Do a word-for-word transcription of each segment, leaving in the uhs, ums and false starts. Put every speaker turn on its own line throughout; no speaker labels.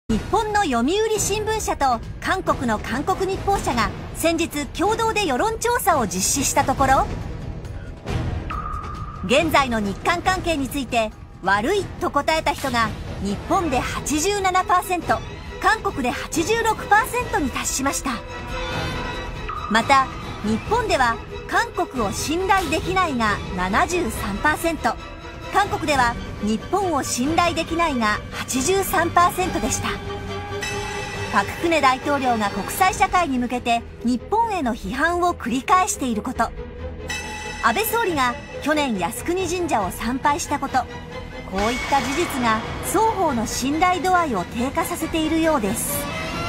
日本の読売新聞社と韓国の韓国日報社が先日共同で世論調査を実施したところ、現在の日韓関係について悪いと答えた人が日本で はちじゅうななパーセント、韓国で はちじゅうろくパーセント に達しました。また日本では韓国を信頼できないが ななじゅうさんパーセント、韓国では日本を信頼できないが はちじゅうさんパーセント でした。パク・クネ大統領が国際社会に向けて日本への批判を繰り返していること、安倍総理が去年靖国神社を参拝したこと、こういった事実が双方の信頼度合いを低下させているようです。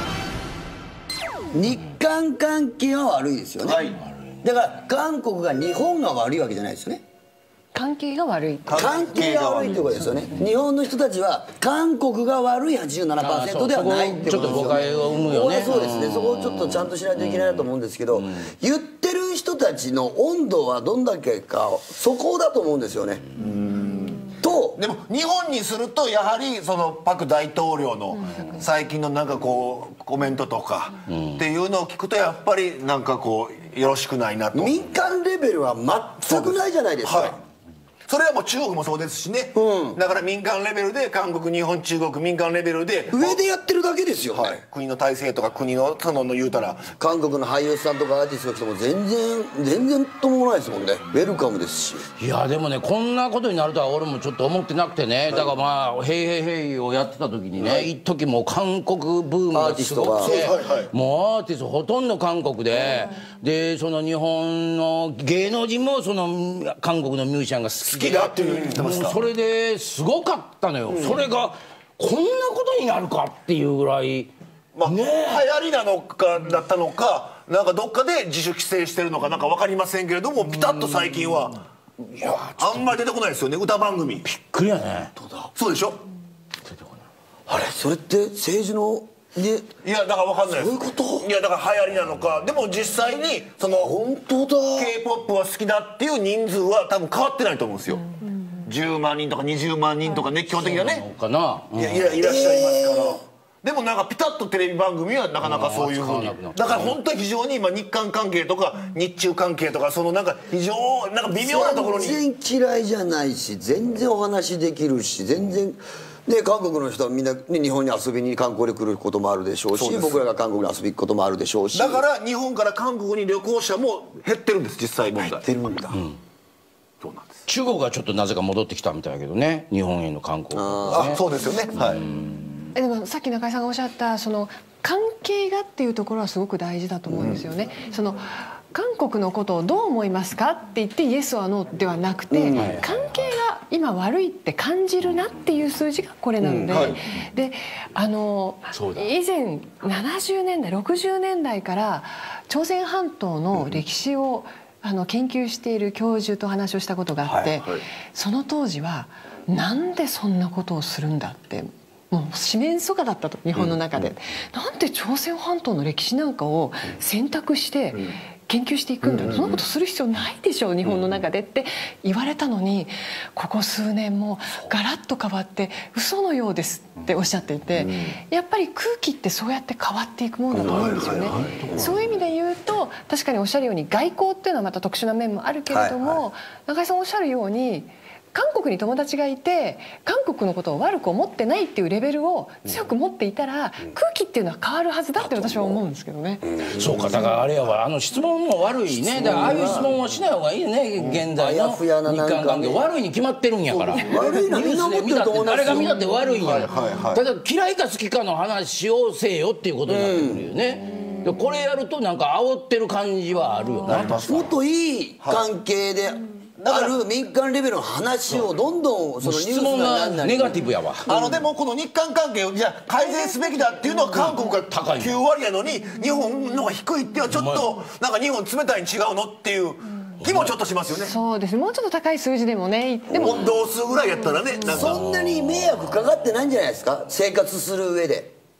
日韓関係は悪いですよね、はい、だから韓国が日本が悪いわけじゃないですよね。
関係が悪い、
関係が悪いってことですよね。日本の人たちは韓国が悪い はちじゅうななパーセント ではないってことですよね。
ちょっと誤解を生むよね。
そうですね、そこをちょっとちゃんとしないといけないなと思うんですけど、言ってる人たちの温度はどんだけか、そこだと思うんですよね。と
でも日本にするとやはりそのパク大統領の最近のなんかこうコメントとかっていうのを聞くと、やっぱりなんかこうよろしくないなと。
民間レベルは全くないじゃないですか。はい、
それはもう中国もそうですしね、うん、だから民間レベルで韓国、日本、中国民間レベルで
上でやってるだけですよね、はい、
国の体制とか国のそのの言うたら
韓国の俳優さんとかアーティストの人も全然全然ともないですもんね。ウェルカムですし。
いやでもね、こんなことになるとは俺もちょっと思ってなくてね、はい、だからまあ「ヘイヘイヘイ」をやってた時にね、はい、一時もう韓国ブームがすごくて、はいはい、もうアーティストほとんど韓国で、うん、でその日本の芸能人もその韓国のミュージシャンが好きで
好きだっていうふうに言ってました。
それですごかったのよ、うん、それがこんなことになるかっていうぐらい、
まあ、ね、流行りなのかだったのか、なんかどっかで自主規制してるのかなんか分かりませんけれども、ピタッと最近はいやあんまり出てこないですよね、歌番組。
びっくりやね。
そうでしょ。
出てこない。あれそれって政治ので
いやだから分かんないです。
そういうこと。
いやだから流行りなのか、でも実際にその
本当だ
K-ポップ は好きだっていう人数は多分変わってないと思うんですよ、うん、じゅうまんにんとかにじゅうまんにんとかね、基本的にはね
かな、うん、
いやいら、いらっしゃいますから、えー、でもなんかピタッとテレビ番組はなかなかそういうふうに、だから本当に非常に今日韓関係とか日中関係とかそのなんか非常なんか微妙なところに
全然嫌いじゃないし、全然お話できるし、全然で韓国の人はみんな、ね、日本に遊びに観光で来ることもあるでしょうし、僕らが韓国に遊びに行くこともあるでしょうし、
だから日本から韓国に旅行者も減ってるんです、実際問題。
減ってるんだ、うん、
そうなんです。
中国がちょっとなぜか戻ってきたみたいだけどね、日本への観光、ね、
ああそうですよね、はい。
でもさっき中井さんがおっしゃったその関係がっていうところはすごく大事だと思うんですよね、うん、その韓国のことをどう思いますかって言ってイエスはノーではなくて、うん、関係が今悪いって感じるなっていう数字がこれなので、うんはい、であの以前ななじゅうねんだいろくじゅうねんだいから朝鮮半島の歴史を、うん、あの研究している教授と話をしたことがあって、はいはい、その当時はなんでそんなことをするんだってもう四面楚歌だったと、日本の中で、うん、なんで朝鮮半島の歴史なんかを選択して研究していくんだ、うん、そんなことする必要ないでしょう日本の中でって言われたのに、ここ数年もガラッと変わって嘘のようですっておっしゃっていて、うん、やっぱり空気ってそうやって変わっていくものだと思うんですよね。そういう意味で言うと確かにおっしゃるように外交っていうのはまた特殊な面もあるけれども、はいはい、中井さんおっしゃるように韓国に友達がいて韓国のことを悪く思ってないっていうレベルを強く持っていたら空気っていうのは変わるはずだって私は思うんですけどね。
そうか、だからあれやわ、あの質問も悪いね。だからああいう質問はしない方がいいね、現在の日韓関係。悪いに決まってるんやから。
悪いのみんな思ってると思いますよ。
誰が見たって悪いんや。ただ嫌いか好きかの話をせえよっていうことになってくるよね。これやるとなんか煽ってる感じはあるよな。
もっといい関係である民間レベルの話をどんどんそのニュース
質問がネガティブやわ。
あのでもこの日韓関係をじゃあ改善すべきだっていうのは韓国がきゅうわりやのに日本のが低いっていうのはちょっとなんか日本冷たいに違うのっていう気もちょっとしますよね。
そうですね、もうちょっと高い数字でもね、でも
同数ぐらいやったらね、なんか
そんなに迷惑かかってないんじゃないですか、生活する上で。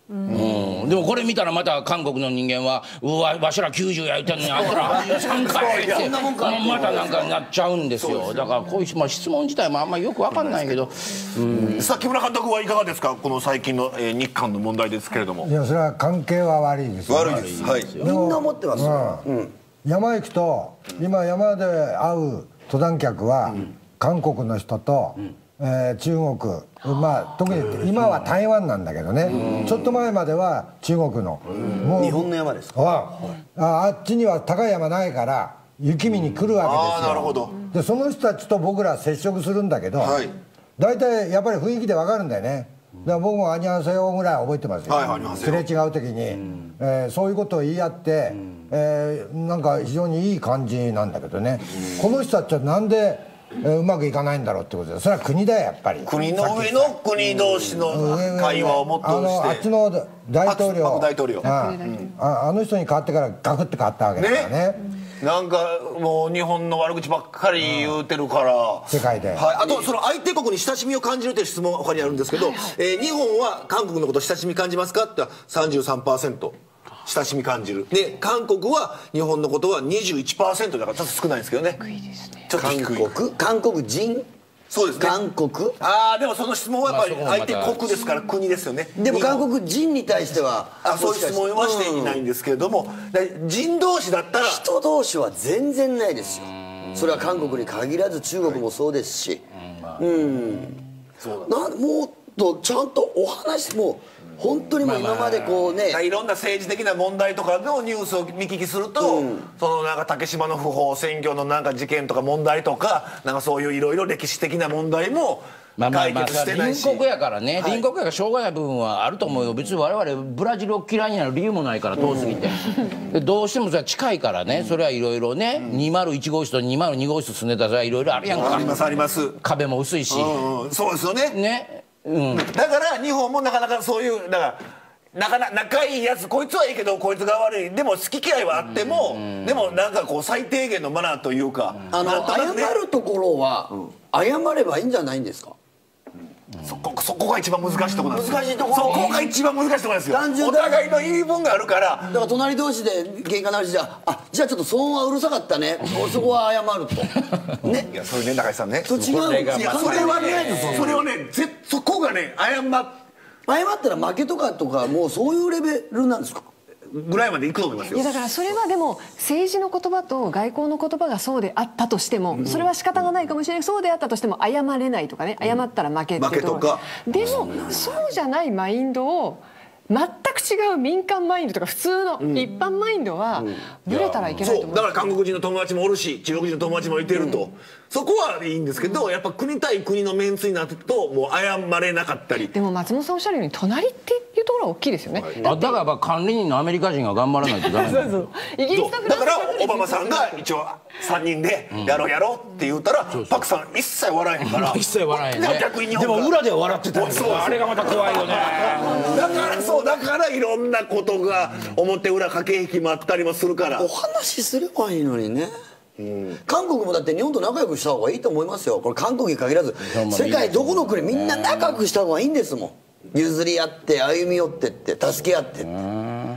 うん、でもこれ見たらまた韓国の人間はうわわしらきゅうじゅうやいてんのにあんたらはちじゅうさんかいってまたなんかなっちゃうんですよ。だからこういう、まあ、質問自体もあんまりよく分かんないけど、うん、
さあ木村監督はいかがですか、この最近の、えー、日韓の問題ですけれども。
いやそれは関係は悪いですよ、
悪いです、はい、みんな思ってますよ、うん、
山行くと今山で会う登山客は、うん、韓国の人と、うんえー、中国、まあ、特に今は台湾なんだけどね、ちょっと前までは中国の、
もう日本の山ですか、
あ, あ, あっちには高い山ないから雪見に来るわけですよ。
なるほど。
でその人たちと僕ら接触するんだけど、はい、大体やっぱり雰囲気で分かるんだよね。だから僕もアニャンセヨぐらい覚えてますよ、はい、すれ違う時に、うんえー、そういうことを言い合って、うんえー、なんか非常にいい感じなんだけどね、うん、この人たちはなんでうまくいかないんだろうってことで、それは国だよやっぱり。
国の上の国同士の会話をもっとして、
あのあっちの大統領
パク大統領
あ, あ, あの人に変わってからガクって変わったわけだからね。
ねなんかもう日本の悪口ばっかり言うてるから、
世界で、
はい、あとその相手国に親しみを感じるという質問が他にあるんですけど、えー、日本は韓国のこと親しみ感じますかって さんじゅうさんパーセント 親しみ感じるで、韓国は日本のことは にじゅういちパーセント だからちょっと少ないんですけどね。
低いですね。
ちょっと低い。
韓国韓国人
そうですね。
韓国
ああでもその質問はやっぱり相手国ですから国ですよね。
でも韓国人に対しては
あそういう質問はしていないんですけれども、うん、人同士だったら
人同士は全然ないですよ。それは韓国に限らず中国もそうですし、はい、うんそうなんもっとちゃんとお話も本当にもう今までこうね、
まあまあ、いろんな政治的な問題とかのニュースを見聞きすると、うん、そのなんか竹島の不法占拠のなんか事件とか問題とかなんかそういういろいろ歴史的な問題も解決してないし、
まあまあまあ隣国やからね、はい、隣国やからしょうがない部分はあると思うよ。別に我々ブラジルを嫌いになる理由もないから遠すぎて、うん、どうしてもそれは近いからね、それはいろいろね、うん、にまるいち号室とにまるに号室住んでたらいろいろあるやんか。
ありますあります。
壁も薄いし、
うんうん、そうですよね。
ね、うん、
だから日本もなかなかそういうだからなかなか仲いいやつこいつはいいけどこいつが悪いでも好き嫌いはあっても、うん、でもなんかこう最低限のマナーというか、
うん、あの謝るところは、うん、謝ればいいんじゃないんですか。
うん、そ, こそこが一番難しいところなんですよ。
難しいところ。
そこが一番難しいところなんですよ。お互いの言い分があるから。
だから隣同士で喧嘩なるしじゃあじゃあちょっと騒音はうるさかったね。そこは謝ると。ね。
いやそれね中井さんね。
と違う。いや
それはねそれはねぜそこがね謝
謝ったら負けとかとかもうそういうレベルなんですか。
ぐらいまでいくと思いますよ。
いやだからそれはでも政治の言葉と外交の言葉がそうであったとしても、うん、それは仕方がないかもしれない。そうであったとしても謝れないとかね、謝ったら負けっていうところ、うん、でもそうじゃないマインドを全く違う民間マインドとか普通の一般マインドはブレたらいけないと思う、
うん、そうだから韓国人の友達もおるし中国人の友達もいてると、うん、そこはいいんですけど、やっぱ国対国のメンツになるともう謝れなかったり。
でも松本さんおっしゃるように隣っていうところは大きいですよね、はい、
だ, だからやっぱ管理人のアメリカ人が頑張らないとダメそうそう
イギリスとフ
ランスだからオバマさんが一応さんにんでやろうやろうって言ったら、うん、パクさん一切笑えへんから
一切笑えへんね。
で, 逆に日本
でも裏で笑ってたんですよ。あれがまた怖いよね
だからそうだからいろんなことが表裏駆け引きもあったりもするから
お話しすればいいのにね。うん、韓国もだって日本と仲良くした方がいいと思いますよ。これ韓国に限らず世界どこの国みんな仲良くした方がいいんですもん。譲り合って歩み寄ってって助け合ってって。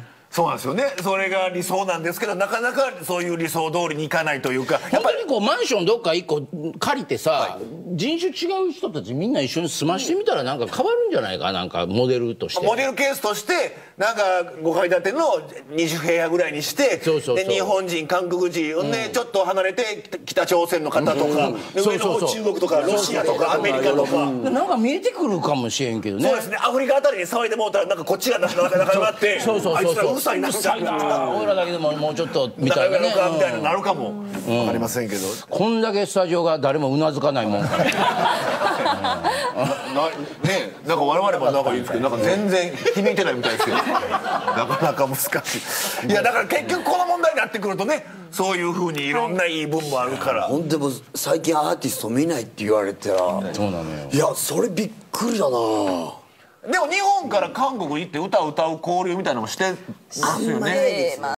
そうなんですよね。それが理想なんですけどなかなかそういう理想通りにいかないというか、
やっぱりこうマンションどっか一個借りてさ、はい、人種違う人たちみんな一緒に住ましてみたらなんか変わるんじゃないか。なんかモデルとして
モデルケースとしてなんかごかい建てのにじゅうへやぐらいにして
そうそうそう
で日本人韓国人、うん、でちょっと離れて北朝鮮の方とか、うん、上の方中国とかロシアとかアメリカとか、うん、
なんか見えてくるかもしれんけどね。
そうですね。アフリカあたりに騒いでもうたらなんかこっちがなかなかなくなって
そうそうそうそう
あいつらうるさいなみたいな
俺らだけでももうちょっとみたいなね
みたいななるかも分かりませんけど、うん、
こんだけスタジオが誰もうなずかないもんからね
なんか我々もなんかいいんですけどなんか全然響いてないみたいですけどなかなか難しい。いやだから結局この問題になってくるとねそういうふうにいろんな言い分もあるから
ほんでも最近アーティスト見ないって言われたら
そうなのよ。
いやそれびっくりだな。
でも日本から韓国行って歌を歌う交流みたいなのもしてますよね。